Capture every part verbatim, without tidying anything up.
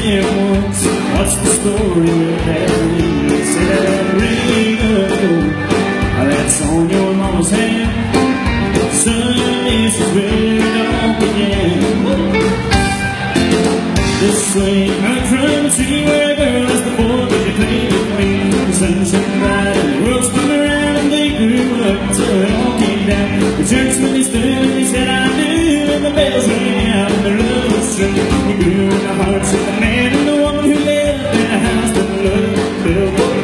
there once, what's the story with that ring? They say that ring of gold, that's on your mama's hand. Son, this is where it all began. This way, I'm trying to see where a girl is the boy that you played with me. The sun shone bright and the world spun around and they grew up till it all came down. The church when they stood and they said I do, and the bells rang out and their love was true. It grew in the hearts of the man and the woman who lived in a house that loved built.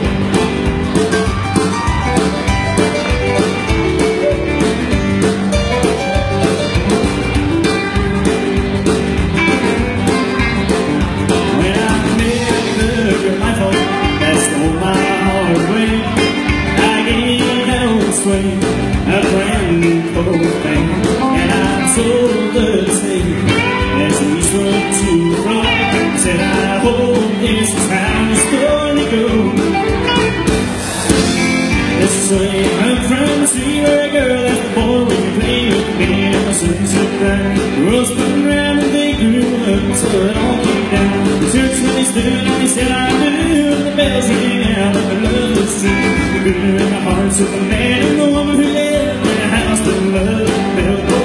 A brand new coat thing, and I told her to stay as we swept to the floor. Said I hope this is how the story goes. This way I'm trying to see where a girl that's the boy when you play with me. And the sun set bright, the world spun around and they grew up till it all came down. The church when they stood and they said I do, and the bells rang out and the love was true. The good in the hearts of the man and the woman who lived in a house that loved built.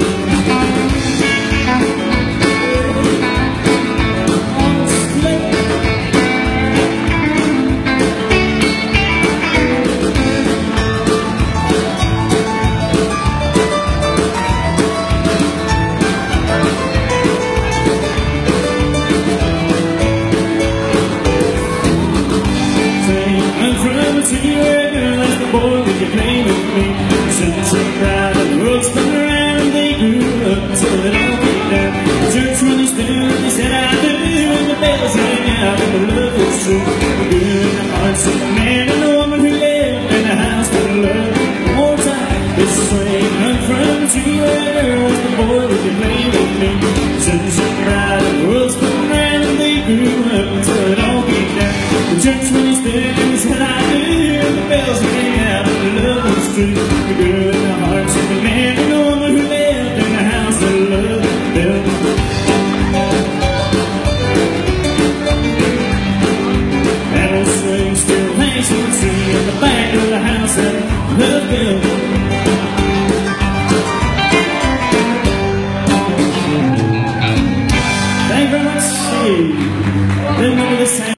See where a girl as the boy that you played with me. The sun shone bright and the world spun around and they grew up till it all came down. The church when they stood and they said I do, and the bells rang out and the love was true. The good in the hearts of the man and the woman who lived in a house that loved. One more time, this way I'm from to see where a girl as the boy that you played with me. The sun shone bright and the world spun around and they grew up till it all came down. The church when they stood and they said I do, the bells rang out and the love was true. The girl in the hearts of the man and the woman who lived in a house that loved built. That old swing still hangs in the tree in the back of the house that loved built. Thank you very much. Hey, remember this time.